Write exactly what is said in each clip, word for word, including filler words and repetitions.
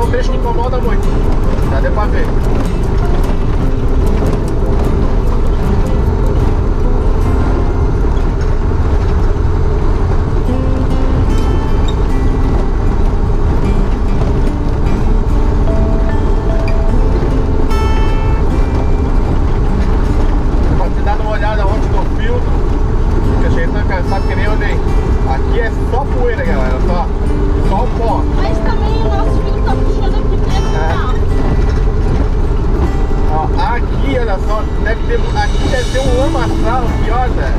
um trecho que incomoda muito. Já deu pra ver. Cansado que nem eu nem. Aqui é só poeira, galera, só, só o pó. Mas também o nosso filtro tá puxando aqui dentro do carro. Ó, aqui, olha só, deve ter, aqui deve ter um lamaçal aqui, olha.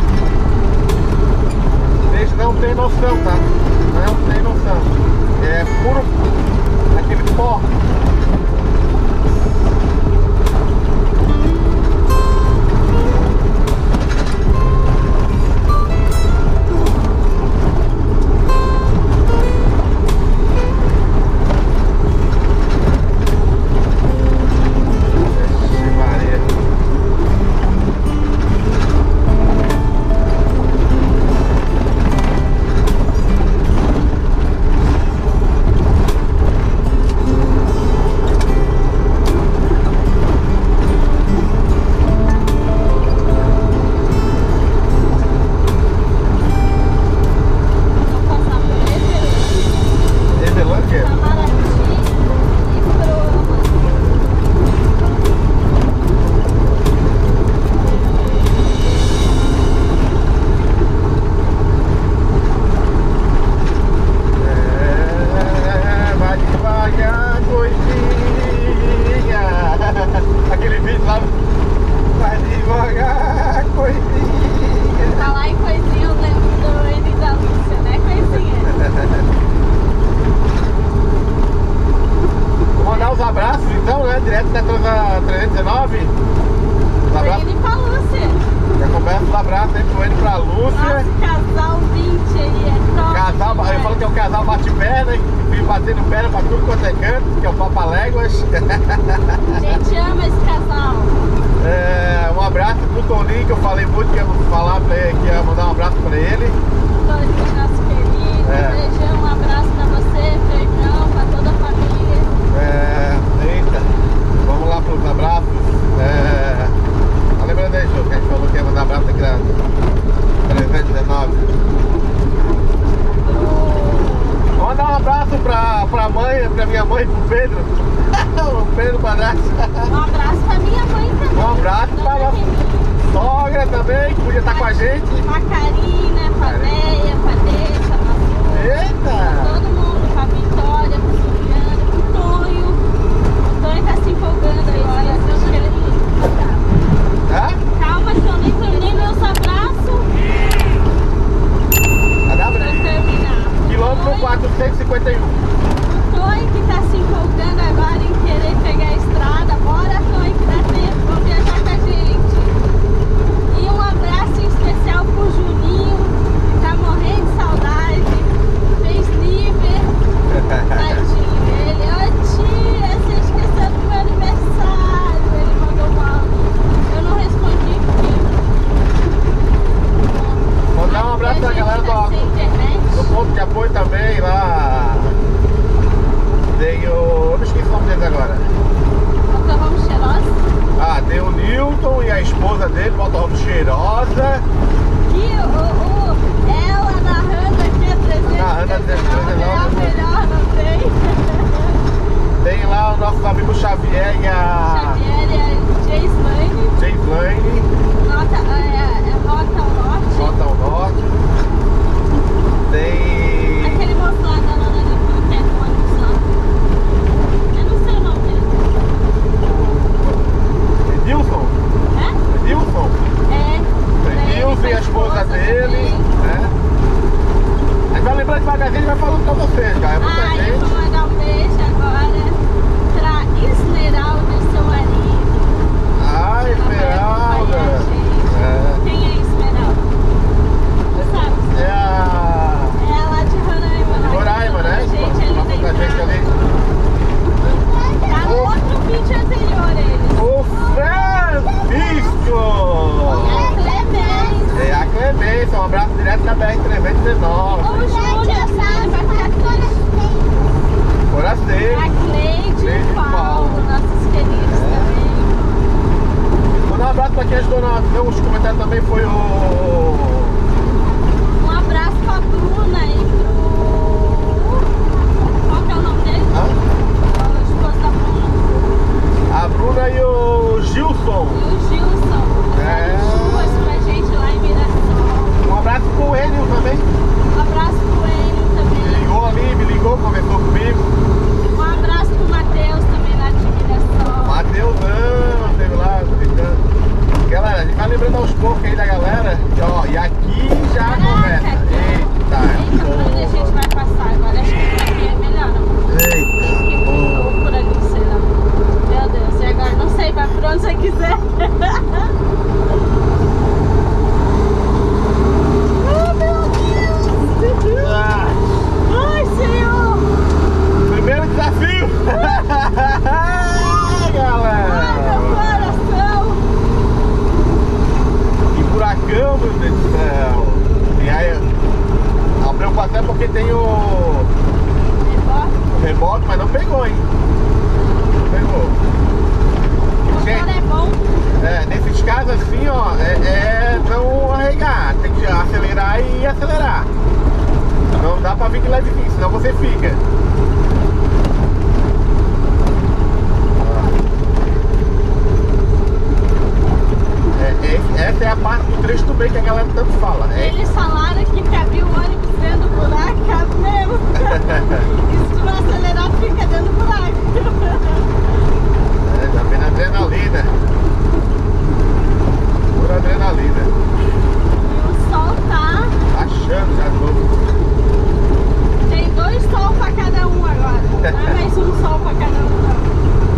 Vocês não tem noção, tá? Não tem noção. É puro aquele pó. Direto da trezentos e dezenove. Um abraço. Ele pra Lúcia. Já começa um abraço aí pro ele pra Lúcia. Nossa, casal vinte aí, é top. Casal, eu falo que é o casal bate-perna, que fica batendo perna pra tudo quanto é canto, que é o Papaléguas. A gente ama esse casal. É, um abraço pro Toninho, que eu falei muito que ia falar pra ele, que ia mandar um abraço pra ele. Toninho, nosso querido. É. Beijão, um abraço pra você, Fernão, pra toda a família. É, eita, vamos lá pros abraços. É, tá lembrando aí, Jô, que a gente falou que ia mandar um abraço aqui na trezentos e dezenove. Vamos mandar um abraço pra, pra mãe, pra minha mãe e pro Pedro. O Pedro Padrasto. Um abraço pra minha mãe também. Um abraço pra nossa sogra também, que podia estar com a gente. Pra Karina, pra Deia, pra Deixa, pra Su. Eita! Todo mundo, pra Vitória, pro Juliano, pro Tonho. O Tonho tá se empolgando agora. Acho que ele... Hã? Calma, que eu nem terminei meus abraços. Vai dar Pra break. terminar. Quilômetro quatrocentos e cinquenta e um. O Tonho que tá se empolgando agora em querer pegar a estrada. Bora, Tonho, que dá tempo. Vamos viajar com a gente. E um abraço especial pro Juninho, que tá morrendo de saudade. Fez nível. Tadinho. Ele, ô tia, você esqueceu do meu aniversário. Ele mandou uma. Eu não respondi porque. Vou dar um abraço pra galera do, Sem internet. do ponto de apoio também lá. Tem o. Eu me esqueci o nome deles agora. Motorhome Cheirosa. Ah, tem o Newton e a esposa dele, motorhome Cheirosa. Que o, o, ela narrando aqui a trezentos e Narrando a trezentos e dezenove, é a melhor, não tem? Tem lá o nosso amigo Xavier e a Xavier e a Jace Lane. Jace Lane, Nota, é, é Rota ao Norte. Rota ao Norte. Tem. Aquele moço lá da Lona do que é com ônibus. Eu não sei o nome dele. Edilson? É? Edilson? É. Edilson e a esposa dele. tem o, o reboque, mas não pegou, hein? Não pegou. O motor é bom. É, nesses casos assim, ó, é, é não arregar, tem que acelerar e acelerar. Não dá pra vir de levezinho, senão você fica. É, essa é a parte do trecho do bem que a galera tanto fala. É. Eles falaram que cabia o ônibus dentro do buraco, cabe mesmo. E se tu não acelerar, tu fica dentro do buraco. É, já vem na adrenalina. Pura adrenalina. E o sol tá... Achando já de novo. Tem dois sol pra cada um agora. Não é mais um sol pra cada um, não.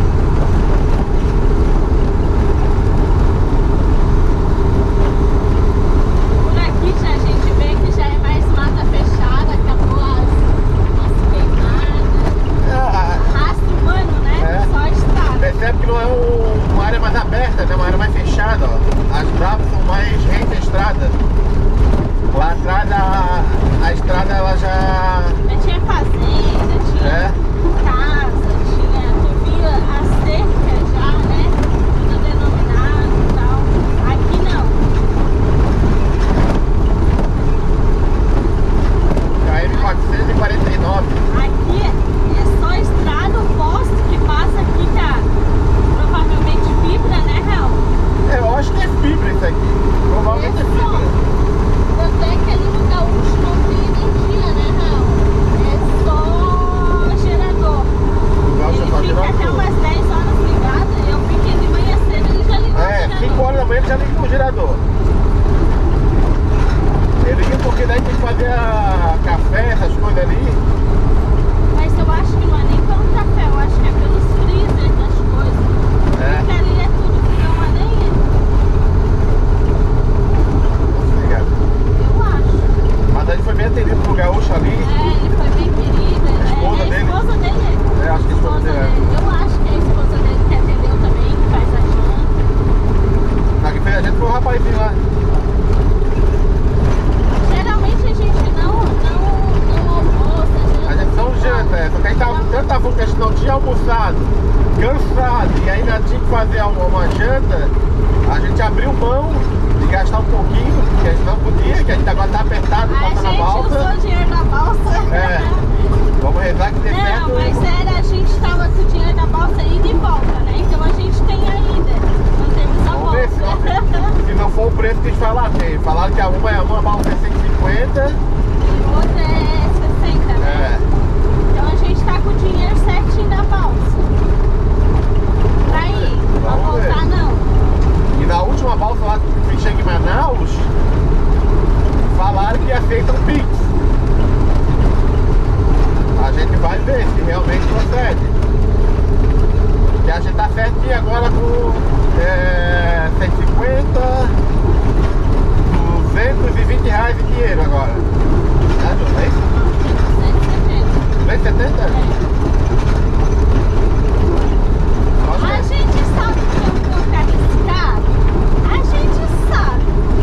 Por aqui já a gente vê que já é mais mata fechada, acabou as, as queimadas. É, Rastro humano, né? É. Só estrada. percebe que não é um- uma área mais aberta, né? Uma área mais fechada, ó. As bravas são mais rente à estrada. Lá atrás a, a estrada ela já... Já tinha fazenda, tinha É. casa, tinha, tu via a cerca já, né? Tudo denominado e tal. Aqui não. K M quatrocentos e quarenta e nove. Aqui é só estrada, o poste que passa aqui, tá? Provavelmente fibra, né, Raul? É, eu acho que é fibra isso aqui. Provavelmente é É só. fibra. Tanto é que ali no gaúcho não tem energia, né, Raul? É só gerador. Gaúcho é só Ele fica gerador. até umas dez horas ligado. Eu fiquei de manhã cedo, ele já ligou o É, gerador. cinco horas da manhã ele já liga o gerador. Ele liga porque daí tem que fazer a café, essas coisas ali. Mas eu acho que não é nem pelo café, eu acho que é pelos freezer das coisas. É. Porque ali é tudo que não é nem ele. Obrigado. Eu acho. Mas a gente foi bem atendido pro gaúcho ali. É, ele foi bem querido. A esposa é, é a dele. esposa dele. É, acho que a esposa dele, é. Eu acho que é a esposa dele que atendeu também, que faz a janta. A que fez a gente foi um rapazinho lá. Geralmente a gente não, não, não almoça, A gente não janta, é. Só que a gente tava com tanta fome que a gente não tinha almoçado, cansado, e ainda tinha que fazer uma, uma janta. A gente abriu mão de gastar um pouquinho, que a gente não podia, que a gente agora tá apertado, A falta na gente balsa. usou o dinheiro da balsa. É. Vamos rezar que dê certo. Não, mas era, a gente tava com o dinheiro da balsa ida e volta, né? Então a gente tem ainda. Não temos a Vamos ver se não, se não for o preço que eles falaram. Porque falaram que a uma, é uma balsa é cento e cinquenta. E outra é sessenta, né? É. Então a gente tá com o dinheiro certinho da balsa. Pra ir, pra Vamos voltar ver. não. E na última balsa lá que chega em Manaus, falaram que aceitam Pix. A gente vai ver se realmente procede. E a gente tá certinho agora com é, cento e cinquenta, duzentos e vinte reais em dinheiro agora. Tá, Ju? É isso? cento e setenta. duzentos e setenta? Acho que A é. gente sabe que é um pouco arriscado. A gente sabe.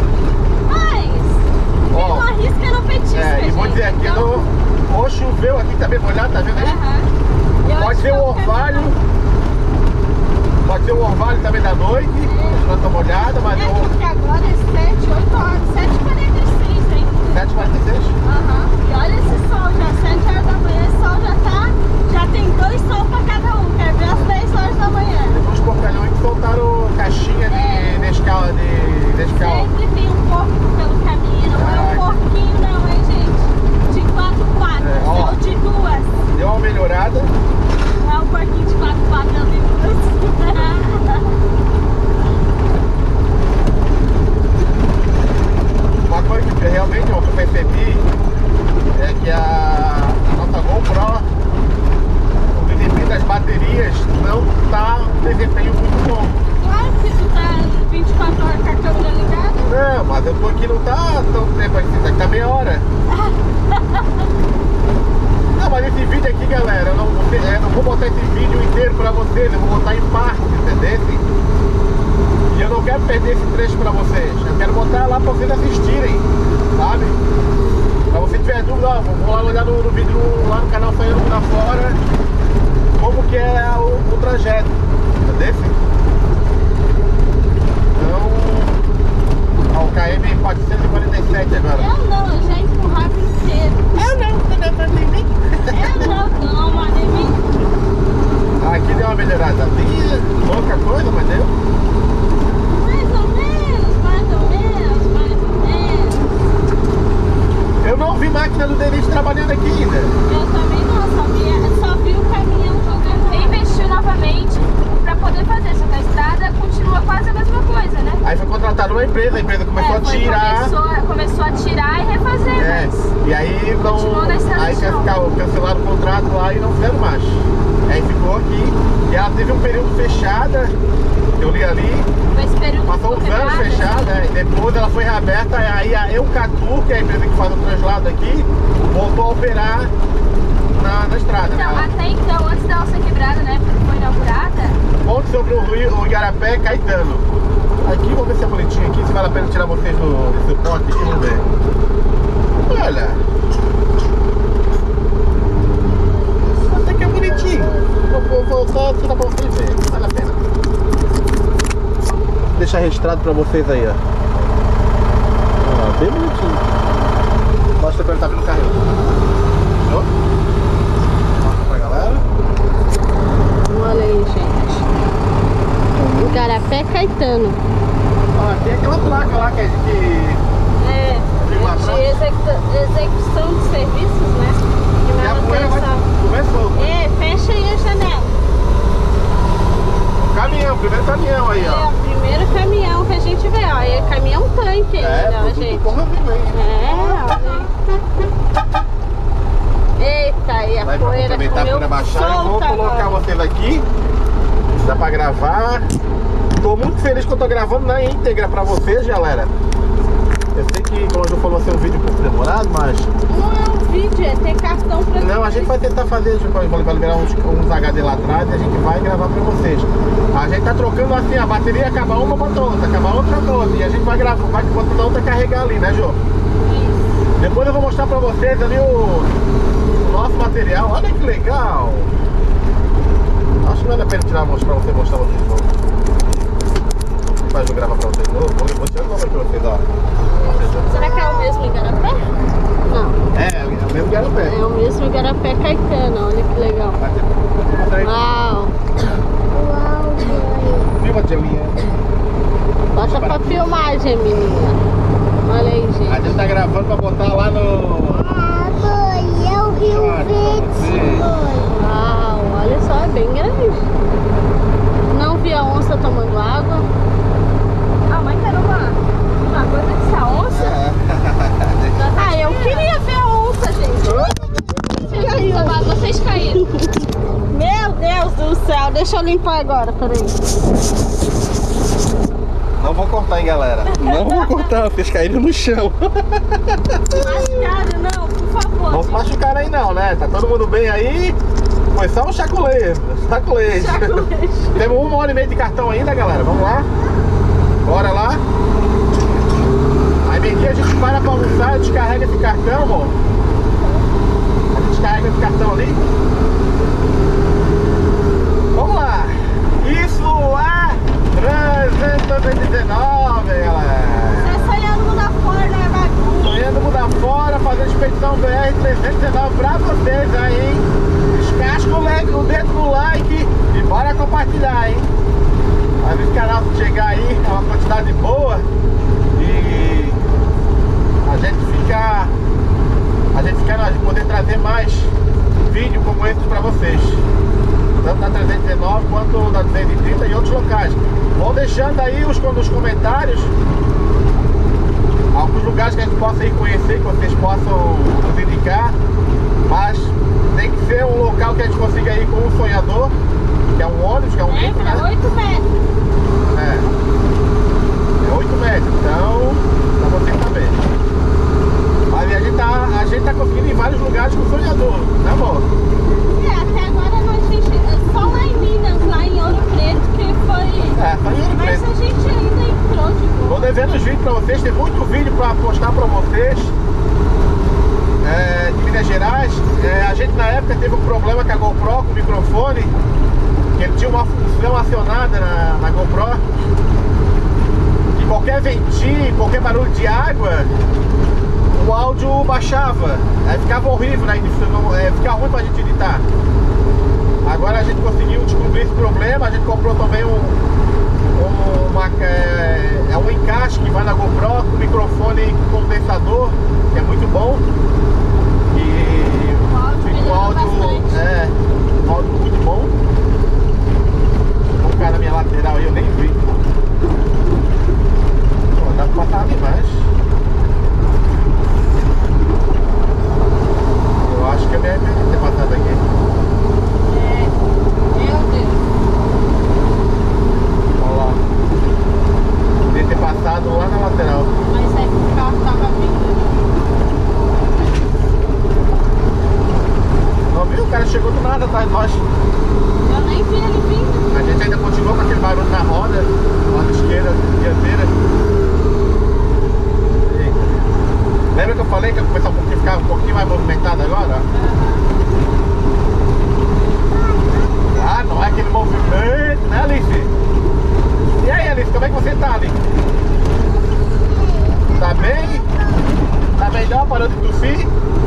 Mas Ó, não arrisca no petisco, É, e vou gente. dizer aqui, Então, no, ou choveu aqui, tá bem molhado, tá vendo aí? aham. Eu Pode acho ser que o eu orvalho, pode ser o orvalho também da noite, as plantas molhadas, mas É eu... porque agora é sete, oito horas, sete e quarenta e seis, hein? sete e quarenta e seis? Aham. E olha esse sol já, sete horas da manhã, esse sol já tá, já tem dois sol pra cada um, quer ver às dez horas da manhã. Tem uns porcalhões que soltaram caixinha de É. Nescau, de Nescau. Sempre tem um porco pelo caminho, não é Ai. um porquinho não, hein, gente? De quatro patas, É, ó. ou de duas. Deu uma melhorada. Não é um porquinho de quatro patas, não, de duas. Uma coisa que realmente ó, que eu percebi ó, vou lá olhar no, no vídeo lá no canal Sonhando Mundo Afora como que é o, o trajeto, entendeu? Então, ó, o K M quatrocentos e quarenta e sete agora. Eu não, eu já empurrava inteiro. Eu não, tu não tá nem mim. Eu não, não, mas nem mim. Aqui deu uma melhorada ali, pouca coisa, mas deu. Mais ou menos, mais ou menos, mais ou menos. Eu não vi máquina do Denis trabalhando aqui ainda. Eu também não, só vi, só vi o caminhão jogando. Investiu novamente para poder fazer, só que a estrada continua quase a mesma coisa, né? Aí foi contratada uma empresa, a empresa começou É, a foi- tirar. Começou, começou a tirar e refazer, É, mas e aí não. continuou na estrada Aí de chão. cancelaram o contrato lá e não fizeram mais. Aí ficou aqui e ela teve um período fechada, eu li ali, esse período passou uns ficou anos quebrada. fechada, e depois ela foi reaberta, aí a Eucatu, que é a empresa que faz o translado aqui, voltou a operar na, na estrada. Então, né? até então, antes dela ser quebrada, né, quando foi inaugurada, Ponto sobre o Rio, o Igarapé, Caetano. Aqui, vamos ver se é bonitinho aqui, se vale a pena tirar vocês do, do suporte aqui, vamos ver. Olha. Até que é bonitinho. Vou, vou, vou só tirar pra vocês verem, vale a pena. Vou deixar registrado pra vocês aí, ó. Ó, bem bonitinho. Mostra pra ele tá vindo o carrinho. Viu? Mostra pra galera. Olha aí, gente. Igarapé Caetano. Ó, tem aquela placa lá que a gente... É, Tem lá de atrás? executa- execução de serviços, né? De E a poeira vai... manutenção. Começou. É, fecha aí a janela. Caminhão, primeiro caminhão aí, É ó. o primeiro caminhão que a gente vê, ó. É caminhão tanque ainda, ó, produto gente. porra viva aí. É, olha aí. Eita, e a Vai pra poeira aproveitar comeu para baixar. Eu vou solta colocar agora. vocês aqui. Dá pra gravar. Tô muito feliz que eu tô gravando na íntegra pra vocês, galera. Eu sei que, como eu falou, vai ser um vídeo um pouco demorado, mas... Não é um vídeo, é ter cartão pra Não, a gente vai tentar fazer, a gente vai vai liberar uns, uns H D lá atrás e a gente vai gravar pra vocês. A gente tá trocando assim, a bateria acaba uma, bota outra, acaba outra, bota outra. E a gente vai gravar, vai botando a outra carregar ali, né, Jô? Isso. Depois eu vou mostrar pra vocês ali o, o nosso material. Olha que legal! Acho que vale a pena tirar mostrar pra você mostrar vocês de novo. Faz eu gravar pra vocês de novo. Vou, vou tirar de novo aqui pra vocês, ó. Será que é o mesmo Igarapé? Não, É, é o mesmo Igarapé. é o mesmo Igarapé Caetano, olha que legal. Mostra aí. Uau! Filma, Geminha. Bota pra filmagem, menina. Olha aí, A gente. gente tá gravando pra botar lá no... Eu vi o Olha pra você. vídeo. Uau, olha só, é bem grande. Não vi a onça tomando água. a mãe quer uma, uma coisa dessa onça. Ah, eu queria ver a onça, gente. Caiu. Vocês caíram. Meu Deus do céu, deixa eu limpar agora, peraí. Não vou cortar, hein, galera. Não vou cortar, vocês caíram no chão. Machucado, não, por favor. Não se machucaram aí não, né? Tá todo mundo bem aí? Foi só um chaculejo. Chaculejo. Chaculejo. Temos uma hora e meia de cartão ainda, galera. Vamos lá. Bora lá. Aí bem que a gente para pra almoçar, descarrega esse cartão, amor. A gente descarrega esse cartão ali. Vamos lá. Isso é trezentos e dezenove, galera. Você sonhando mudar fora, né, bagunça? Sonhando mudar fora, fazendo expedição B R trezentos e dezenove pra vocês aí, hein? Descasca o, like, o dedo no like e bora compartilhar, hein? Às vezes o canal chegar aí, é uma quantidade boa e a gente fica, a gente fica, a gente poder trazer mais vídeo como esse pra vocês. Tanto da trezentos e dezenove quanto da duzentos e trinta e outros locais. Vão deixando aí os, nos comentários alguns lugares que a gente possa ir conhecer, que vocês possam nos indicar. Mas tem que ser um local que a gente consiga ir com um sonhador, que é um ônibus, que é um É, micro, pra né? oito metros. É. É oito metros, então pra você saber. Mas a gente tá, a gente tá conseguindo ir em vários lugares com o sonhador, né, amor? É, até agora nós gente, só lá em Minas, lá em Ouro Preto, que foi. É, só em Ouro Mas Preto. a gente ainda entrou de Tô boa. devendo os vídeos pra vocês, tem muito vídeo pra postar pra vocês. É, teve um problema com a GoPro, com o microfone, que ele tinha uma função acionada na, na GoPro, que qualquer ventinho, qualquer barulho de água, o áudio baixava, aí ficava horrível, né? Não, é, ficava ruim pra gente editar. Agora a gente conseguiu descobrir esse problema, a gente comprou também um, um, uma, é, é um encaixe que vai na GoPro com microfone com condensador, que é muito bom. E O áudio fica um melhorou áudio, bastante. é, um áudio muito bom. Tem um cara na minha lateral aí, eu nem vi. Pô, dá pra passar ali mais. Eu acho que eu me arrependi de ter passado aqui. É, meu Deus. Olha lá. Podia ter passado lá na lateral. Mas aí o carro tava vindo. Não viu? O cara chegou do nada atrás de nós. Eu nem vi ele vindo. A gente ainda continuou com aquele barulho na roda, roda esquerda, dianteira. Eita. Lembra que eu falei que ia começar um pouquinho, ficar um pouquinho mais movimentado agora? Ah, não é aquele movimento, né, Alice? E aí, Alice, como é que você tá, Alice? Tá bem? Tá melhor, parou de tossir?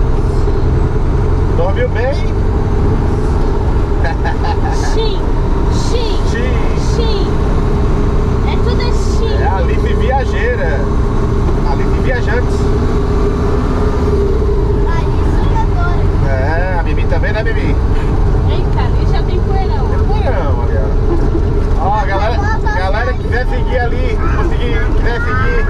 Dormiu bem? Xim, xim, Sim. xim. É tudo é xim. É a Alice viajeira. Alice viajante. Ah, isso agora. É, a Mimi também, né, Mimi? Eita, ali já tem poeirão. Não, olha. Ó, galera, galera que quiser seguir ali, conseguir, quiser seguir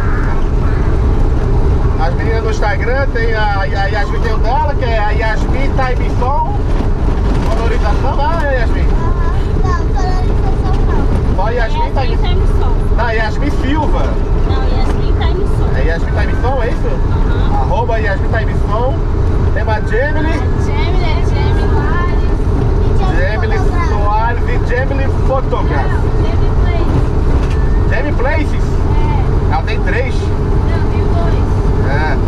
as meninas no Instagram, tem a, a Yasmin tem o dela, que é a Yasmin Time Som, valorização, né, Yasmin? Não, polarização não. Só Yasmin Yasmin Time Time Som. Não, Yasmin Silva. Não, Yasmin Time Som. É Yasmin Time Som, é isso? Aham. Arroba Yasmin Time Som. Tem uma Gemily, Gemini, é Gemini Lares. Gemily Soares e Gemily Photograph. Não, Gemini Place. Gemily Places. É. Ela tem três. Não, tem dois. É.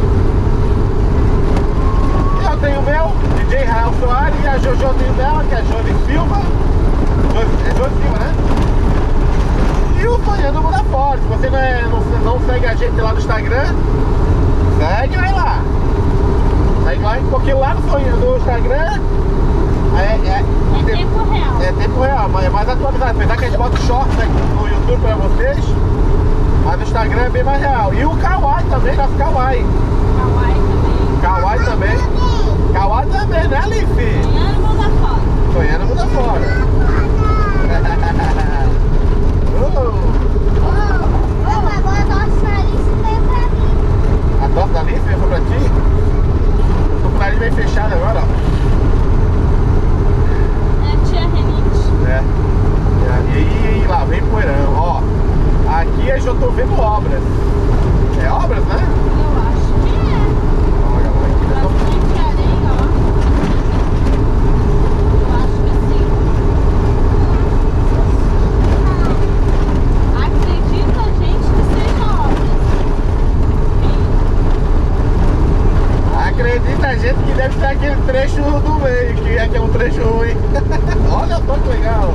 Eu tenho o meu, D J Rael Soares, e a Jojo tem o dela, que é a Josi Silva. Jo- É Josi Silva, né? E o Sonhando Mundo Afora. Se você não, é, não, não segue a gente lá no Instagram, segue vai lá. Segue lá, porque lá no, Sonhando, no Instagram é, é, É tempo real. é tempo real, mas é mais atualizado. Apesar que a gente bota short né, no YouTube pra vocês, mas no Instagram é bem mais real. E o Kawaii também, nosso Kawaii. Hawaii também. Kawaii também. Kawaii também, né, Alice? Sonhando mundo afora. Sonhando muda fora. Oh, agora nossa Alice veio pra mim. A tosse da Alice veio pra ti? Eu tô com o nariz bem fechado agora, ó. É a tia Renite. É. E aí, lá vem poeirão, ó. Aqui eu já tô vendo obras. É obras, né? Eu acho que é. Ó, galera, aqui nós estamos- Bastante areia, ó. Eu acho que sim. Acredita, gente, que seja obras. Acredita a gente que deve ser aquele trecho do meio, que é que é um trecho ruim. Olha só que legal.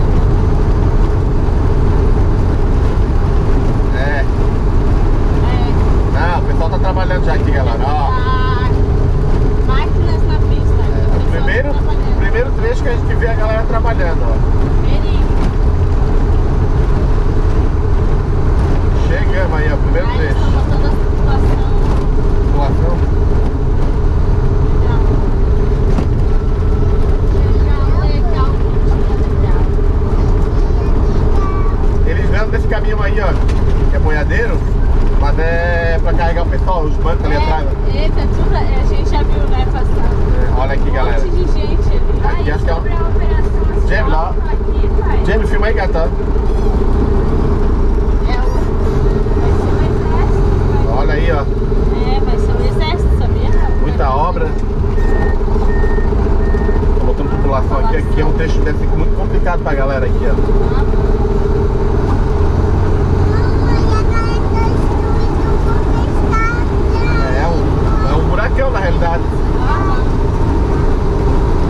É. É. Não, o pessoal tá trabalhando já aqui, galera. Ó. Ah, máquinas na pista. É, o primeiro, o primeiro trecho que a gente vê a galera trabalhando, ó. Perigo. Chegamos aí, ó, primeiro Aí eles trecho. estão botando a situação. População. Legal, legal. Eles vêm desse caminho aí, ó, que é boiadeiro, mas é pra carregar o pessoal, os bancos ali atrás. ó. É, eita, tudo, é, a gente já viu, né, passando. É, olha aqui, galera. Um monte de gente ali. Aqui acho que é Sobre a um... operação Jamie, lá. asfalto aqui, pai. Jamie, filma aí, gata. É o... Vai ser o exército. Vai... Olha aí, ó, É, vai ser o exército, sabia? muita obra. Tô botando população aqui, aqui é um trecho que deve ser muito complicado pra galera aqui, ó. É um, é um buracão na realidade. Ah,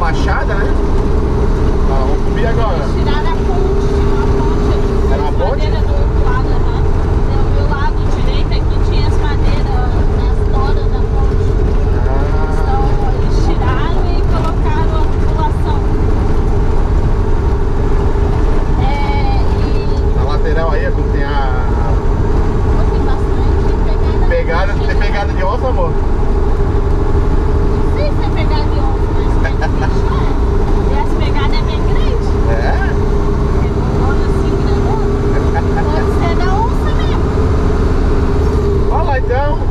baixada, né? Ah, vamos subir agora. Eles tiraram a ponte, uma ponte aqui. Era uma as ponte? madeiras do outro lado, aham. Do meu lado direito aqui tinha as madeiras nas toras da ponte. Ah, Então eles tiraram e colocaram a tubulação. É, e na lateral aí, quando tem a tem bastante pegada. pegada, tem pegada de onça, amor? Não sei se é pegada de onça, mas tem bicho, é. E as pegadas é bem grande. É? Redondona assim, grandona. Pode ser da onça mesmo. Olha lá então.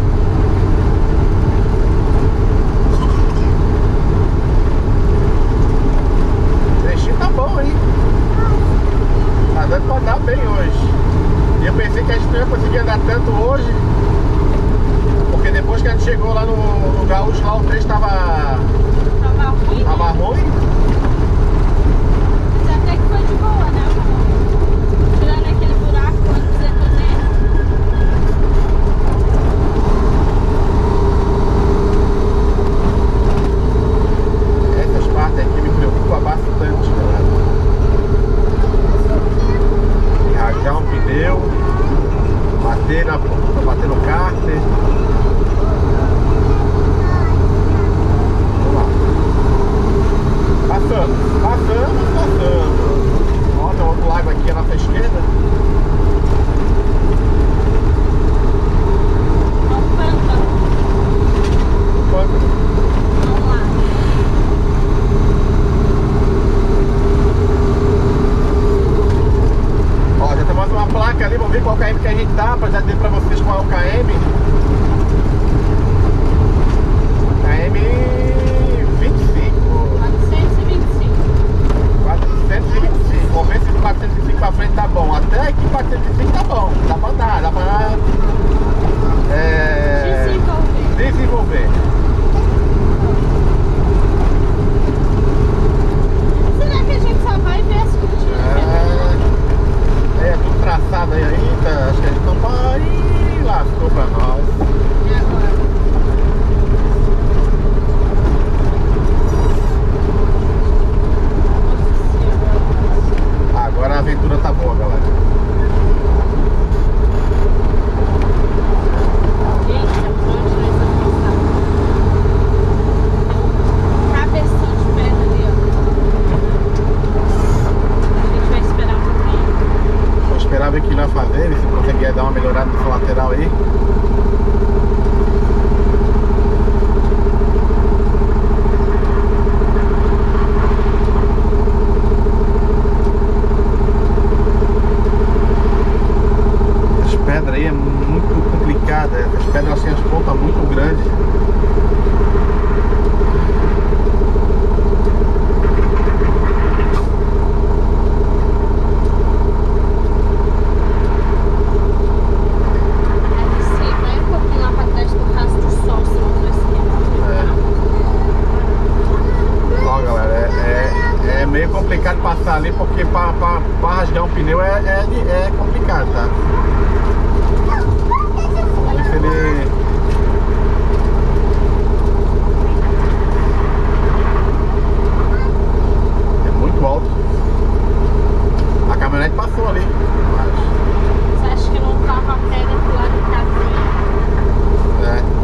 O trechinho tá bom, hein? Tá dando pra andar bem hoje. E eu pensei que a gente não ia conseguir andar tanto hoje, porque depois que a gente chegou lá no, no Gaúcho, lá o trecho tava, Tava ruim, tava né? ruim. Mas até que foi de boa, né? Tirando aquele buraco quando você fazer. Essas partes aqui me preocupam bastante, galera. Rasgar um pneu, bater, na, bater no cárter. Vamos lá. Passando, passando, passando. Ó, tem outro lago aqui à nossa esquerda. Ó, o pântano. Quanto? Vamos lá. Ó, já temos uma placa ali, vamos ver qual K M que a gente tá, pra já dizer pra vocês qual é o K M. K M vinte e cinco. quatrocentos e vinte e cinco. quatrocentos e vinte e cinco. Vamos ver se do quatrocentos e cinco pra frente tá bom. Até aqui quatrocentos e cinco tá bom. Dá pra andar, dá pra é, desenvolver. desenvolver. Será que a gente só vai ver as curtinhas? É, é tudo traçado aí ainda. Acho que a gente não vai. Ih, lascou pra nós. E agora? Agora a aventura tá boa, galera. Gente, por onde nós vamos passar? Tem um cabeção de pedra ali, ó. A gente vai esperar um pouquinho. Vou esperar ver o que ele vai fazer, ver se conseguir dar uma melhorada nessa lateral aí. As pedras aí é muito complicada, as pedras têm as pontas muito grandes. Deve ser, vai um pouquinho lá pra trás do rastro do sol, se não for esquerda. É. Ó, galera, é, é, é meio complicado passar ali, porque pra, pra, pra rasgar um pneu é, é, é complicado, tá? Vamos ver se ele... É muito alto. A caminhonete passou ali, mas... Você acha que não tava a pedra pro lado do caminho? É.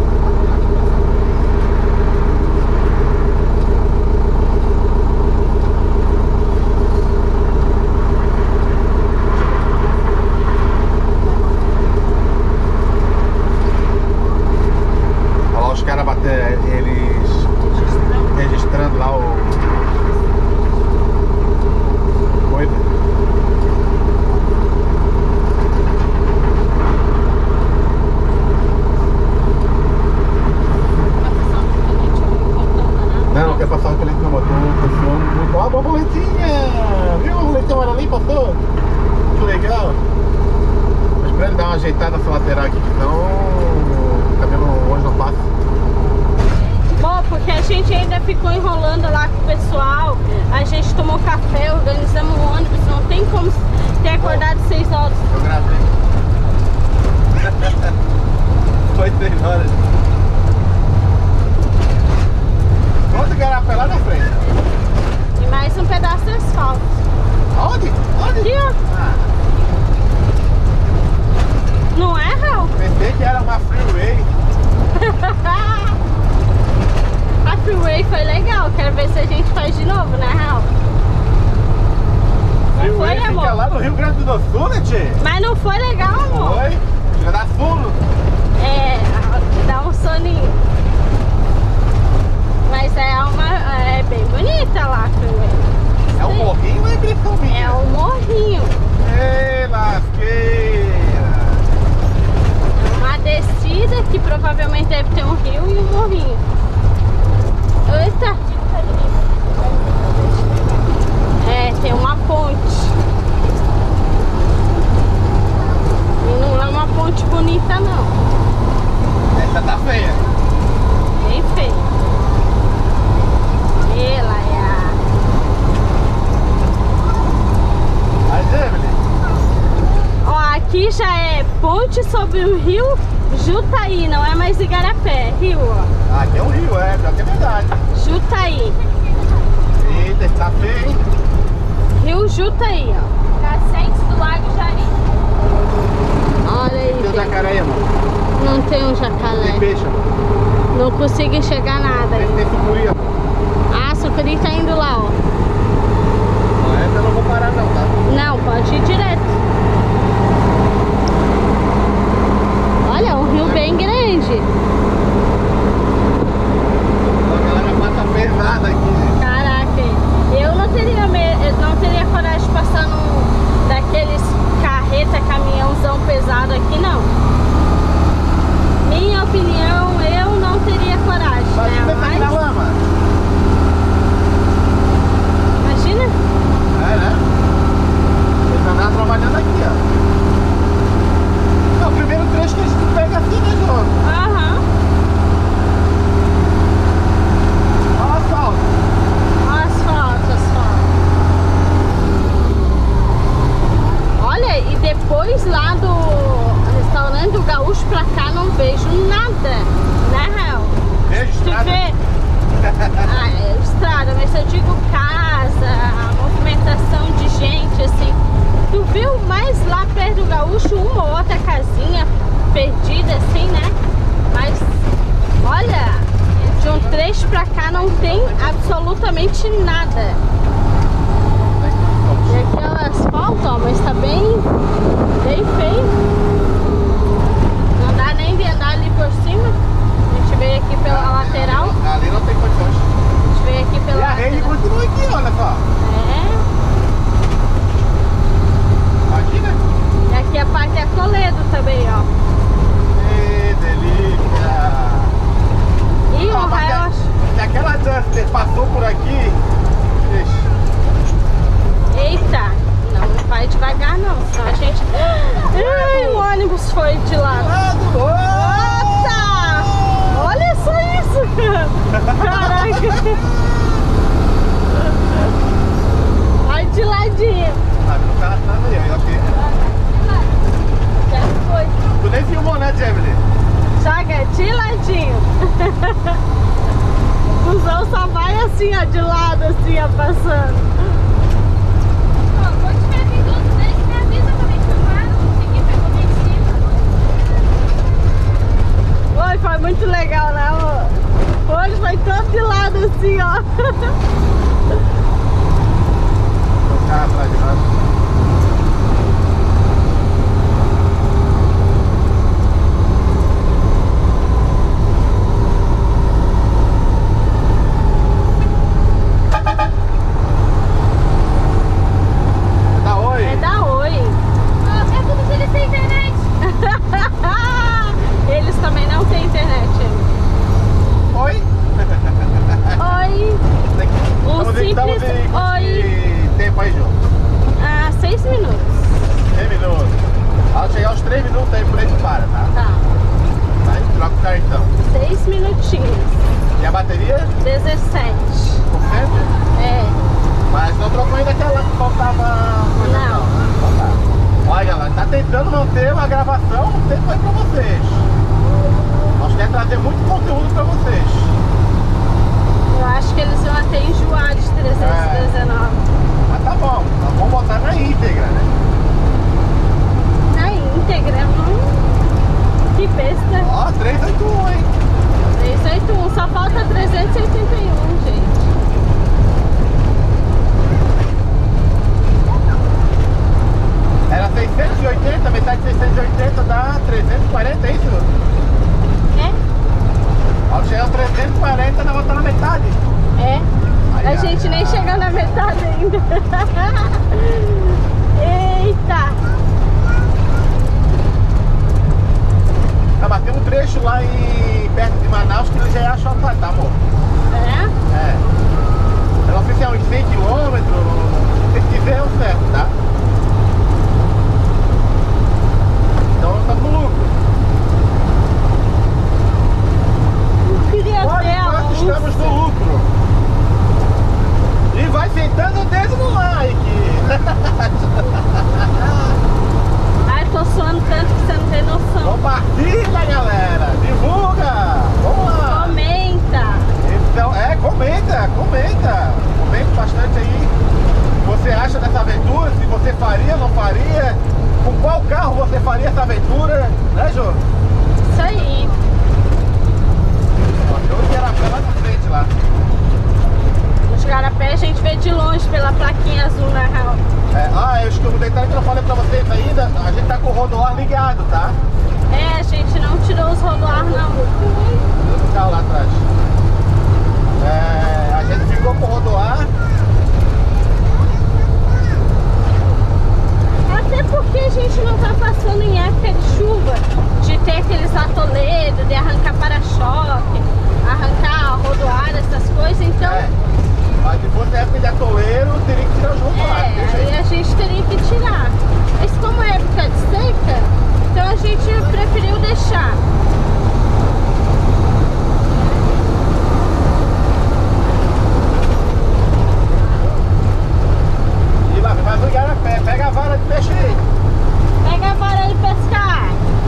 Olha lá os caras bater, eles registrando lá o coisa. Não, não quer passar o colete no motor, passou muito. Ó, a borboletinha! Viu a borboletinha amarelinha passou? Que legal! Mas pra ele dar uma ajeitada nessa lateral aqui, senão o cabelo hoje não passa. Bom, porque a gente ainda ficou enrolando lá com o pessoal, a gente tomou café, organizamos o ônibus, não tem como ter acordado seis horas. Eu gravei. Foi seis horas. Quanto garapa é lá na frente? freeway foi legal. Quero ver se a gente faz de novo, né, Raul? Não foi, Fica amor? lá no Rio Grande do Sul, né, tchê? Mas não foi legal, amor. Foi? Chega da sono. É, dá um soninho. Mas é uma. É bem bonita lá, freeway. É um morrinho ou é impressão minha? É um morrinho. Ei, lasqueira. É uma descida que provavelmente deve ter um rio e um morrinho. Eita! É, tem uma ponte. E não é uma ponte bonita, não. Essa tá feia. Bem feia. Ela é a... Aí, Emily. Ó, aqui já é ponte sobre o rio Jutaí, não é mais Igarapé, é rio, ó. Ah, aqui é um rio, é, pior que é verdade. Jutaí. Eita, tá feio, hein? Rio Jutaí, ó. Nascentes do Lago Jari. Olha aí, Tem o gente. jacaré aí, amor. Não tem um Tem jacaré. peixe, amor. Não consigo enxergar nada Tem, aí. tem sucuri, amor. Ah, sucuri tá indo lá, ó. Não é, eu não vou parar não, tá? Não, pode ir direto. Olha, um rio bem grande. A galera passa pesada aqui, né? Caraca, eu não teria, me... eu não teria coragem de passar num daqueles carreta, caminhãozão pesado aqui, não. Minha opinião, eu não teria coragem, Imagina né? tá aqui na Mas, lama. imagina? É, né? Ele tá trabalhando aqui, ó. É o primeiro trecho que a gente pega assim, né, João? Aham. Olha o asfalto. Asfalto, asfalto. Olha, e depois lá do restaurante do Gaúcho pra cá não vejo nada, né, Rael? Vejo Tu estrada. vê? Ah, é estrada, mas eu digo casa, a movimentação de gente, assim. Tu viu mais lá perto do Gaúcho uma ou outra casinha perdida, assim, né? Mas, olha, de um trecho pra cá não tem absolutamente nada. E aqui é o asfalto, ó, mas tá bem, bem feio. Não dá nem de andar ali por cima. A gente veio aqui pela lateral. Ali não tem condições. A gente veio aqui pela E a rede lateral. continua aqui, olha só. É. Aqui, né? E aqui a parte é Toledo também, ó. Ê, delícia. E Ó, o mas Rael... se aquela Duster passou por aqui, deixa. Eita! Não, não vai devagar não, senão a gente... Ai, o ônibus foi de lado. Nossa! Olha só isso! Caraca! Vai de ladinho. Tá vendo o carro atrás aí, ó, ok? Já foi. Tu nem filmou, né, Jamily? Joga de ladinho. O busão só vai assim, ó, de lado, assim, ó, passando. Ó, quando tiver vindo outro deles, me avisa pra mim filmar. Não consegui, pegou bem em cima. Oi, foi muito legal, né, amor? Hoje vai todo de lado, assim, ó. O carro atrás de nós. Dá oi. É da Oi. Ó, pergunta se eles têm internet. Eles também não têm internet. Oi. Oi. Um Estamos em- estamos simples em- oi. em tempo aí, João. Ah, seis minutos. três minutos. Ao chegar aos três minutos aí, por aí tu para, tá? Tá. Aí troca o cartão. Seis minutinhos. E a bateria? dezessete. Por cento? É. Mas não trocou ainda aquela que faltava coisa Não. não. Então tá. Olha, galera, tá tentando manter uma gravação um tempo aí pra vocês. Nós queremos trazer muito conteúdo pra vocês. Eu acho que eles vão até enjoar de trezentos e dezenove. Mas tá bom, nós vamos botar na íntegra, né? Na íntegra, hum, que besta. Ó, trezentos e oitenta e um, hein? trezentos e oitenta e um, só falta trezentos e oitenta e um. lá em perto de Manaus que já é asfaltado, tá, amor? É? É. Eu não sei se é uns cem quilômetros, tem que dizer o certo, tá? Então estamos no lucro. Eu queria Por ter a enquanto estamos no lucro. E vai sentando o dedo no like. Ai, tô suando tanto que você não tem noção. Compartilha, galera. Divulga. Vamos lá. Comenta. Então, é, comenta, comenta. Comenta bastante aí o que você acha dessa aventura, se você faria, não faria, com qual carro você faria essa aventura, né, Jô? Isso aí. Ó, Jô que era lá na frente lá. Os garapé a gente vê de longe pela plaquinha azul na real. É, ah, eu estou no detalhe que eu não falei pra vocês ainda, a gente tá com o rodoar ligado, tá? É, a gente não tirou os rodoar não. Tem um carro lá atrás. É, a gente ficou com o rodoar. Até porque a gente não tá passando em época de chuva, de ter aqueles atoleiros, de arrancar para-choque, arrancar rodoar, essas coisas, então... É, mas se fosse época de atoleiro, teria que tirar os rodoar. É, aí a gente teria que tirar. Mas como é época de seca, então a gente preferiu deixar. E lá, vai no igarapé, pega a vara de peixe aí. Pega a vara de pescar.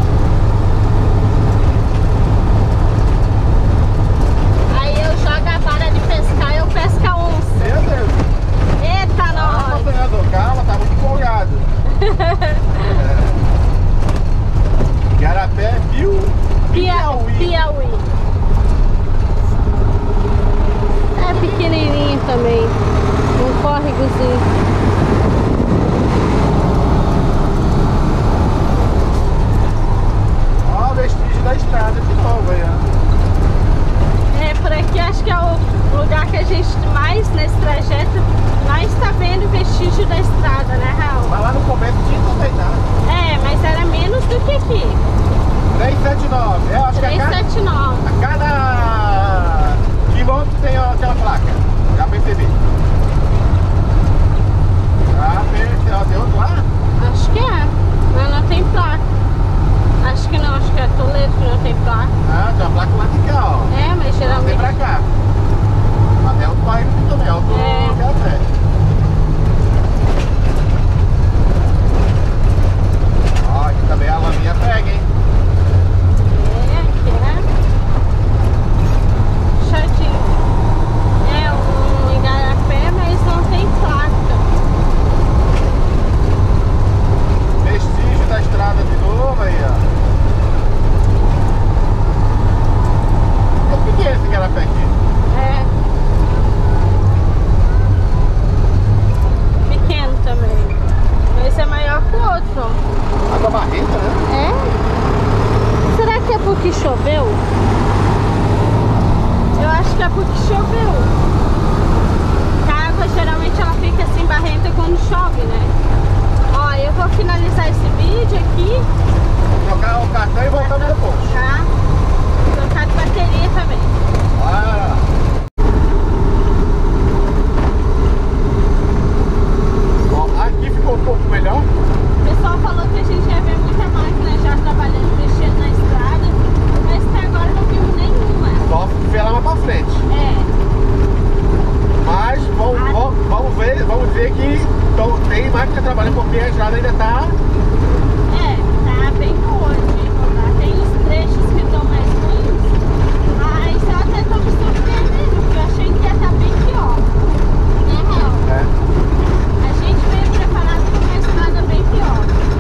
Aí eu jogo a vara de pescar e eu pesco a onça. Meu Deus. Eita, Calma, nós! treinador, calma, tá muito empolgado. É. Igarapé, viu? Pia- Piauí. Piauí. É pequenininho também. Um córregozinho. Ó, o vestígio da estrada de novo aí, ó. É, por aqui acho que é o lugar que a gente mais, nesse trajeto, mais tá vendo vestígio da estrada, né, Raul? Mas lá no começo tinha também, tá? É, mas era menos do que aqui. trezentos e setenta e nove. Eu acho que a cada, trezentos e setenta e nove. a cada quilômetro tem aquela placa. Já percebi. Já percebi. Ó, tem outro lá? Acho que é, mas não tem placa. Acho que não, acho que é Toledo que não tem placa. Ah, tem uma placa lá de cá, ó. É, mas Vem geralmente... pra cá. Mas é outro bairro aqui também, é outro É. café. Ó, aqui também a laminha pega, hein? É, aqui, né? Chatinho. É um igarapé, mas não tem placa. Vestígio da estrada de novo aí, ó. É pequeno esse igarapé aqui. É. Pequeno também. Esse é maior que o outro. Água barrenta, né? É? Será que é porque choveu? Eu acho que é porque choveu. A água geralmente ela fica assim barrenta quando chove, né? Ó, eu vou finalizar esse vídeo aqui, Trocar o cartão e voltamos depois. tá? Trocar de bateria também. Ah. Ó, aqui ficou um pouco melhor. O pessoal falou que a gente ia ver muita máquina já trabalhando, mexendo na estrada, mas até agora não vimos nenhuma. Só se tiver lá mais pra frente. É, Mas vamos, Ah. vamos, vamos ver, vamos ver que então, tem máquina trabalhando porque a estrada ainda tá. é, tá bem boa de rodar. Tem os trechos que estão mais ruins, mas eu até tô me surpreendendo, porque eu achei que ia estar bem pior. Né, Real? É. A gente veio preparado para uma estrada bem pior.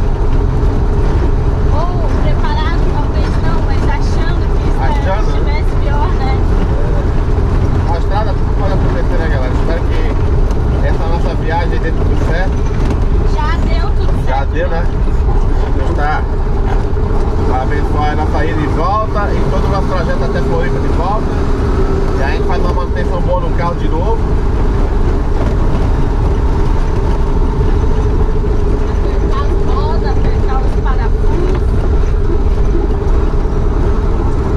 Ou preparado, talvez não, mas achando que a estrada Achando, né? estivesse pior, né? A estrada tudo pode acontecer, né, galera? Espero que essa nossa viagem dê tudo certo. Já deu tudo certo. Já deu, né? Deus tá. Vai abençoar a nossa ida e volta e todo o nosso trajeto até Floripa de volta. E a gente faz uma manutenção boa no carro de novo. Apertar as rodas, apertar os parafusos.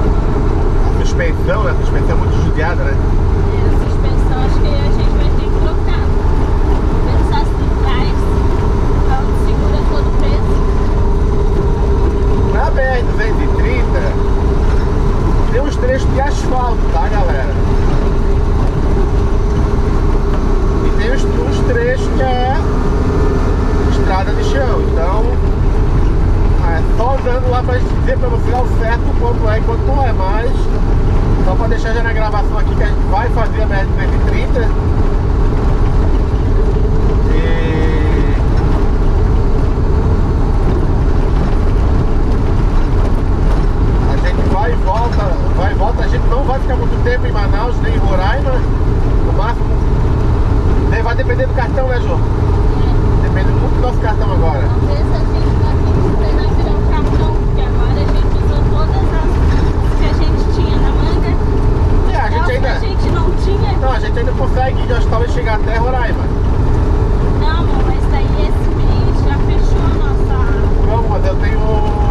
gente ainda consegue, já talvez chegar até Roraima. Não, amor, mas daí esse mês já fechou a nossa... Não, mas eu tenho...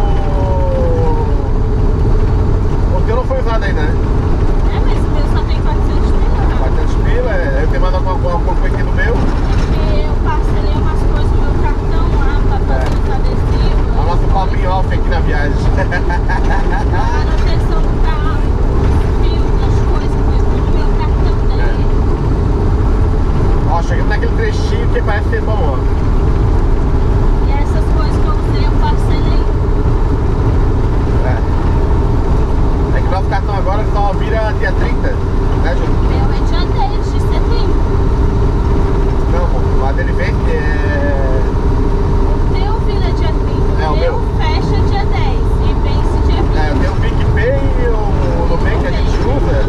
O teu não foi usado ainda, né? É, mas o meu só tem quatrocentos mil. quatrocentos pila, eu tenho mais alguma coisa aqui no meu. É que eu parcelei umas coisas no meu cartão lá pra fazer os adesivos. É o nosso popping off aqui na viagem. A manutenção do carro, fio das coisas, foi tudo no meu cartão dele. Ó, chegando naquele trechinho que parece ser bom, ó. E essas coisas que eu usei, eu parcelei. É. É que o nosso cartão agora só vira dia trinta, né, Ju? O meu é dia dez de setembro. Não, amor, lá dele vem que é... O teu vira dia trinta. É, o meu. Fecha dia dez e vence dia vinte. É, eu tenho o PicPay e o Nubank que a gente usa.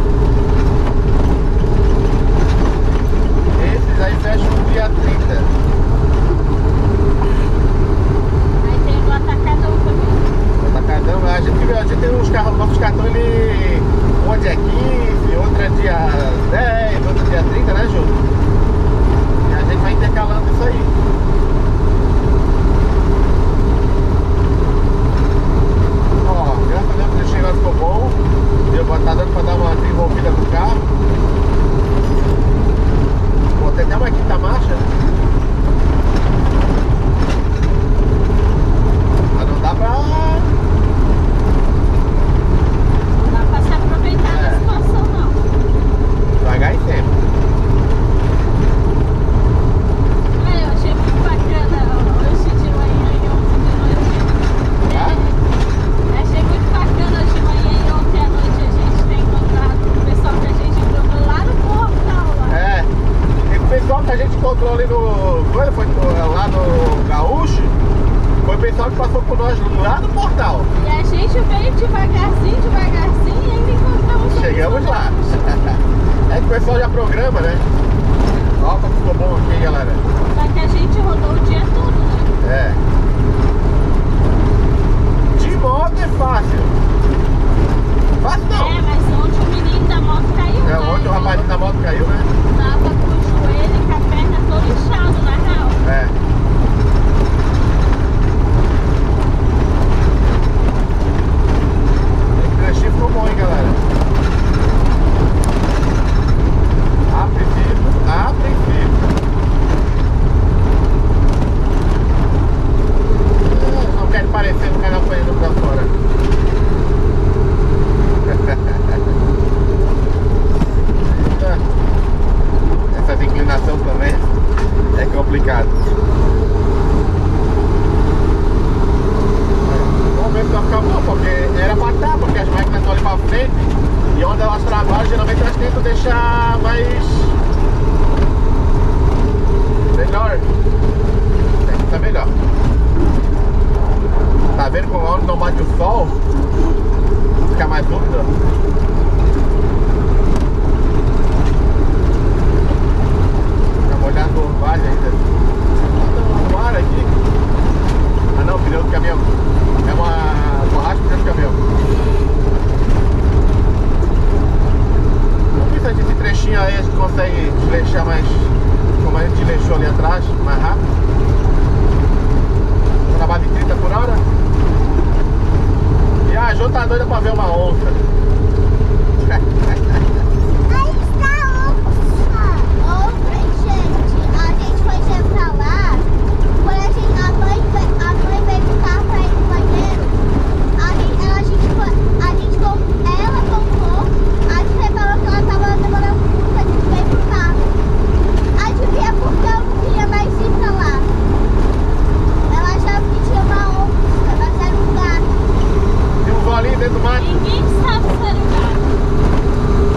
Esses aí fecham no dia trinta. Aí tem o atacadão também. Atacadão, a gente, a gente tem uns carros, nossos cartões, ele... Um é dia quinze, outro é dia dez, outro é dia trinta, né, Ju? E a gente vai intercalando isso aí. Ó, graças a Deus que o trechinho agora ficou bom. Deu, tá dando pra dar uma desenvolvida no carro. Pô, tem até uma quinta marcha. Mas não dá pra... Não dá pra se aproveitar É. da situação, não. Devagar e sempre. É, eu achei muito bacana hoje de manhã e ontem de noite. Tá? É, achei muito bacana hoje de manhã e ontem à noite a gente ter encontrado o pessoal que a gente encontrou lá no portal. Lá. É. E o pessoal que a gente encontrou ali no... Foi, foi lá no Gaúcho. Foi o pessoal que passou por nós lá no portal. E a gente veio devagarzinho, devagarzinho e ainda encontramos o Chegamos pessoal. lá. É que o pessoal já programa, né? Ó, como ficou bom aqui, galera. Só que a gente rodou o dia todo, né? É. De moto é fácil. Fácil não. É, mas ontem o menino da moto caiu. É, né? ontem o rapazinho da moto caiu, né? Tava com o joelho e com a perna todo inchado, na real. É. Esse trechinho ficou bom, hein, galera? A princípio, a princípio. Eu não quero parecer um canal saindo pra fora. Eita. Essa inclinação também é complicado. Vamos ver se vai ficar bom, porque era pra estar, porque as máquinas estão ali pra frente e onde elas trabalham, geralmente elas tentam deixar mais melhor. Tem que estar melhor. Tá vendo como onde não bate o sol? Fica mais úmido. Fica molhado por baixo ainda. Falta um ar aqui. Ah não, pneu do caminhão. É uma borracha pneu do caminhão. Vamos ver se esse trechinho aí a gente consegue desleixar mais, como a gente desleixou ali atrás, mais rápido. Tô na base de trinta por hora. E a Jô tá doida pra ver uma onça. Aí está a onça. Outra, gente. A gente foi sempre pra lá. Quando a, gente, a, mãe, ve- a mãe veio com o carro pra ir no banheiro, a gente, ela, a gente, foi, a gente com- ela comprou. A gente reparou que ela tava demorando muito. A gente veio pro carro. A gente via porque eu não queria mais ir pra lá. Ela achava que tinha uma onça, mas era um gato. Tem um golinho dentro do mato. Ninguém sabe se era o gato.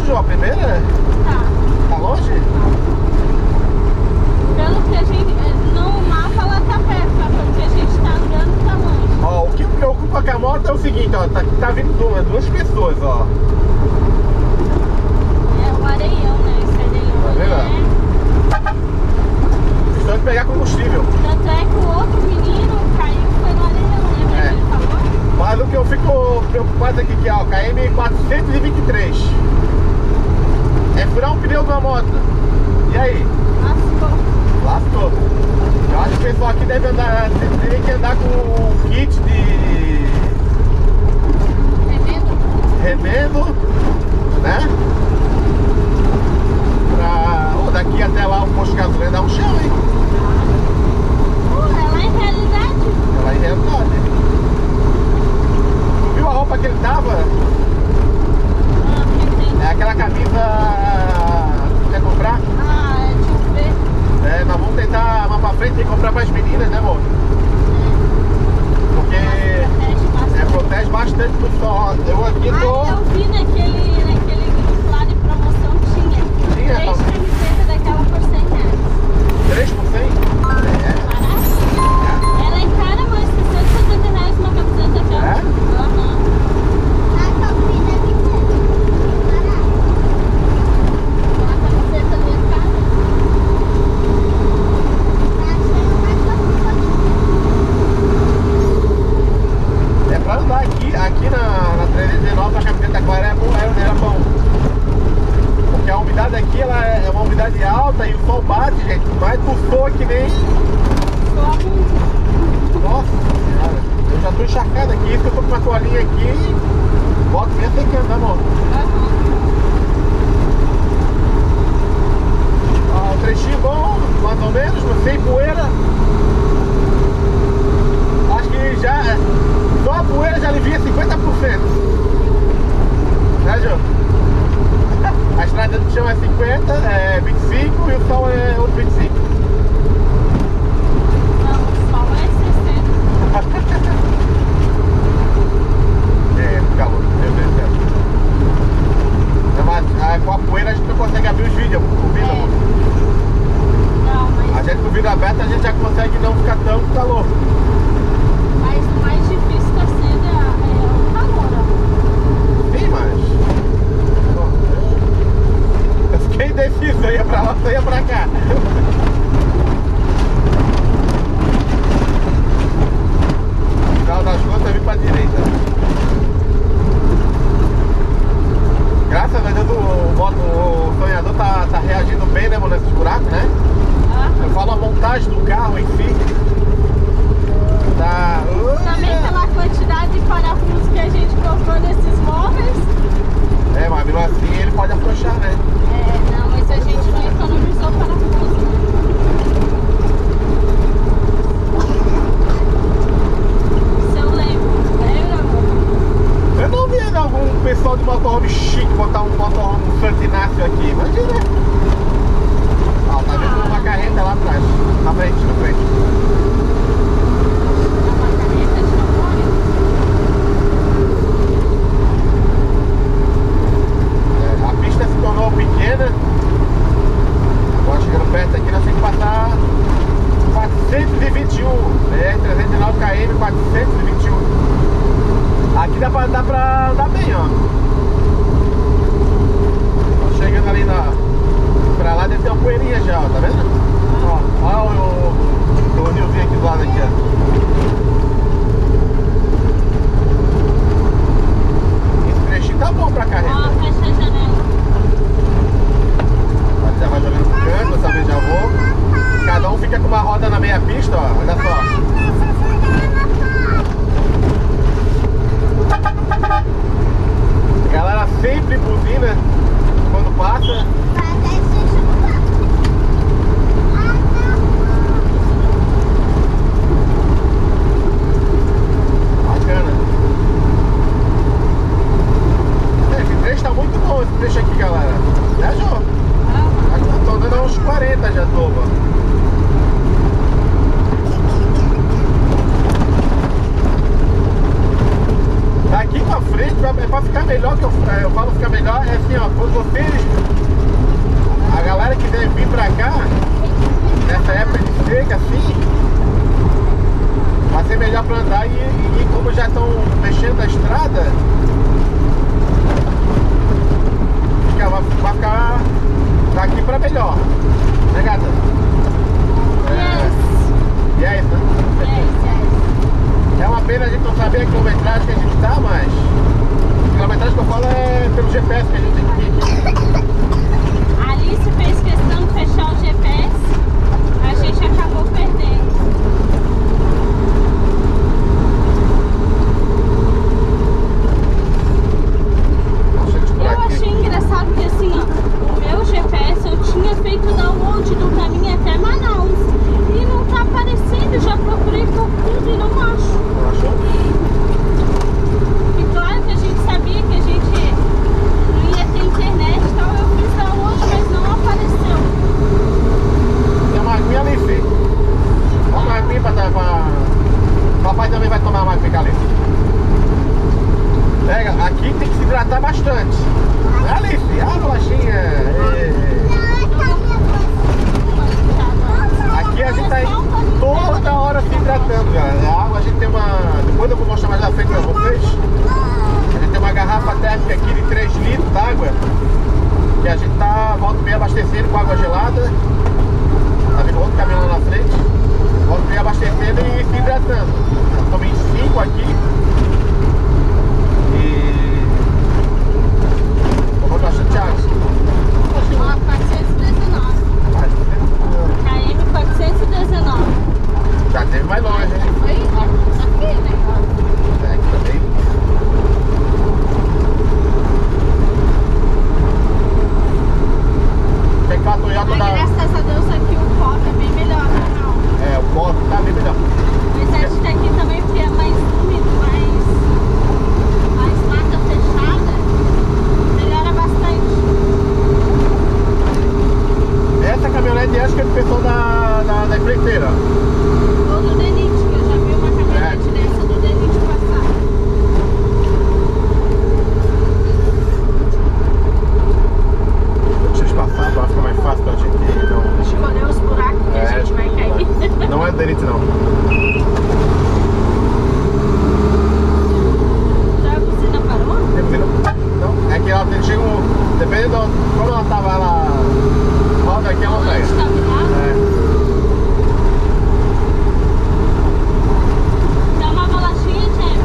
Jô, a primeira? Tá. Tá longe? Pelo que a gente. No mapa ela tá perto, mas pelo que a gente tá andando tá longe. Ó, o que me preocupa com a moto é o seguinte, ó, tá, tá vindo duas, duas pessoas, ó. É o areião, né? Esse areião. Tá vendo? É... Precisando pegar combustível. Tanto é que o outro menino caiu, foi no areião, lembra É. que ele falou? Mas o que eu fico preocupado aqui que é, ó, K M quatrocentos e vinte e três. É furar um pneu de uma moto. E aí? Lascou. Lascou. Eu acho que o pessoal aqui deve andar, tem que andar com o kit de Remendo? remendo, né? Pra oh, daqui até lá o posto de gasolina dá um chão, hein? Uh, ela é realidade. Ela é realidade. Tu viu a roupa que ele tava? Ah, que tem. É aquela camisa. Quer comprar? Ah, é, deixa eu ver. É, nós vamos tentar mais pra frente e comprar para as meninas, né, amor? Porque Protege bastante. é, protege bastante do sol. Eu aqui Ah, tô. eu vi naquele, naquele grupo lá de promoção tinha. Tinha, Três tá. camisetas daquela por cem reais. três por cem? É. Barato. Ela é cara, mas seiscentos e setenta reais uma camiseta já. É? Aham. A Calvina aqui dentro. Uma camiseta bem cara. É pra andar aqui, aqui na, na trezentos e dezenove, a camiseta clara é bom, é, era bom. Porque a umidade aqui ela é é uma umidade alta e o sol bate, gente, mas tu soa que nem. Soa muito. Nossa senhora, eu já tô encharcado aqui, isso que eu tô com uma toalhinha aqui e boto mesmo sem que andar, amor. Aham. Ó, um trechinho bom, mais ou menos, mas sem poeira. Acho que já, só a poeira já alivia cinquenta por cento. Né, Jô? A estrada do chão é cinquenta, é vinte e cinco e o sol é outro vinte e cinco. Não, o sol é sessenta. É, calor, meu Deus do céu. Não, mas, ah, com a poeira a gente não consegue abrir os vídeos, o vídeo, amor. Não, A mas, gente com o vidro aberto a gente já consegue não ficar tão calor. mas o mais difícil tá sendo é, é o calor, ó. Sim, mas. Eu fiquei indeciso, eu ia pra lá, eu ia pra cá. No final das contas eu vim pra direita. Graças a Deus o, moto, o sonhador tá, tá reagindo bem, né, mano, nesses buracos, né? Eu falo a montagem do carro em si. Tá. Também pela quantidade de parafusos que a gente colocou nesses móveis. É, mas mesmo assim ele pode afrouxar, né? É, não, mas a gente não economizou parafuso, né? Isso eu lembro. Lembra, amor? Eu não vi algum pessoal de motorhome chique botar um motorhome um Santinácio aqui, imagina. Ó, tá vendo uma carreta lá atrás, na frente, na frente. Uma caneta de namoro. É, a pista se tornou pequena. Agora chegando perto aqui, nós temos que passar quatrocentos e vinte e um, né? trezentos e nove quilômetros, quatrocentos e vinte e um. Aqui dá pra, dá pra andar bem, ó. Tô chegando ali na. Pra lá deve ter uma poeirinha já, ó, tá vendo? Ó, ó o, o, o nilzinho aqui do lado aqui, ó. Esse trechinho tá bom pra carreta. Ó, fecha a janela. Ó, já vai jogando pro canto, eu também já vou. Cada um fica com uma roda na meia pista, ó, olha só. A galera sempre buzina quando passa. Bacana. É, esse trecho tá muito bom, esse trecho aqui, galera. Já, Jô? Acho que eu tô andando a uns quarenta já, tô, ó. Daqui pra frente, pra, é pra ficar melhor, que eu, eu falo ficar melhor, é assim, ó, quando você G P S que a gente tem que ir. A Alice fez questão de fechar o G P S, a gente acabou perdendo. Eu achei engraçado que assim, ó, o meu G P S eu tinha feito download do caminho até Manaus e não tá aparecendo, já procurei por tudo e não acho. Não achou? E claro que a gente sabia que a gente não ia ter internet e tal, eu fiz download, mas não apareceu. Tem uma aguinha ali, filho. Toma uma aguinha pra dar pra... Papai também vai tomar uma aguinha ali. Pega, aqui tem que se hidratar bastante. Ali, filho, a bolachinha. É... Aqui a gente tá aí toda hora se hidratando já. A água a gente tem uma... Depois eu vou mostrar mais na frente pra vocês. A gente tem uma garrafa térmica aqui de três litros d'água. Que a gente tá, volta e meia abastecendo com água gelada. Tá vendo outro caminhão lá na frente. Volta e meia abastecendo e se hidratando. Tomei cinco aqui. E... Tomou bastante água. Ó, quatrocentos e dezenove. K M quatrocentos e dezenove. Já teve mais longe, hein? Foi aqui, né? É, aqui também. Tem que a Toyota Mas da... graças a Deus aqui o pó é bem melhor, não. É, o pó tá bem melhor. Mas acho que aqui também porque é mais úmido, mais, mais mata fechada, melhora bastante. Essa caminhonete acho que é do pessoal da, da, da empreiteira. Ou do Denit, que eu já vi uma caminhonete dessa do Denit passar. Deixa eu passar pra ficar mais fácil pra gente não... Escolher os buracos que a gente vai cair. Não é do Denit não. Já a buzina parou? Tem buzina? Não, é que ela tem, chega um... Dependendo de como ela tava, ela... Roda aqui, ela pega. Antes tá virado? É. Dá uma bolachinha, Jeb.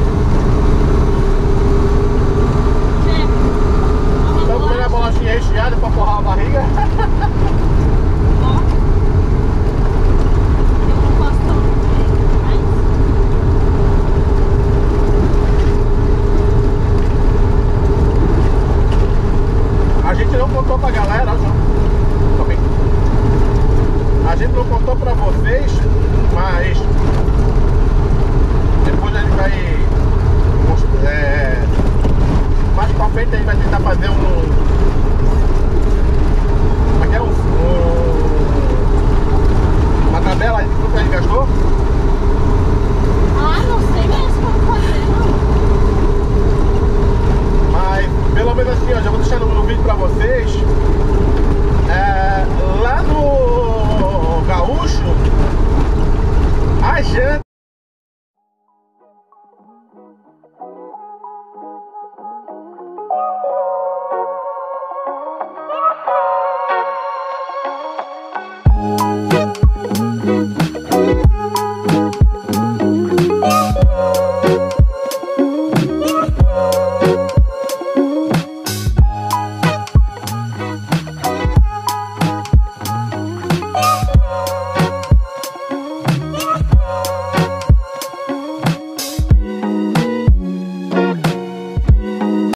Jeb, dá uma Então comendo a bolachinha recheada pra forrar a barriga. Ó. Eu não gosto mais. A gente não contou pra galera, ó, João. Também. A gente não contou pra vocês, mas depois a gente vai é, mais pra frente a gente vai tentar fazer um, como é que é? Um, um, uma tabela de quanto a gente gastou. Ah, não sei mesmo como fazer, não. Mas pelo menos assim, ó, já vou deixar no, no vídeo pra vocês